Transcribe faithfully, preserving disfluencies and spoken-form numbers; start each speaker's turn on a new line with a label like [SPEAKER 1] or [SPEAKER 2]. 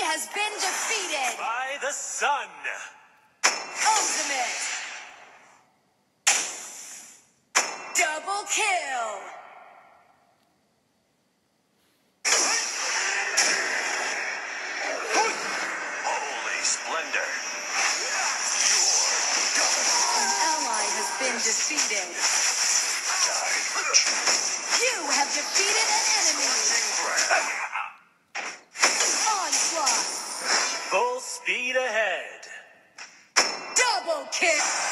[SPEAKER 1] has been defeated.
[SPEAKER 2] By the sun.
[SPEAKER 1] Ultimate. Double kill.
[SPEAKER 2] Holy splendor.
[SPEAKER 1] An ally has been defeated. You have defeated an enemy. Onslaught.
[SPEAKER 2] Full speed ahead.
[SPEAKER 1] Double kill.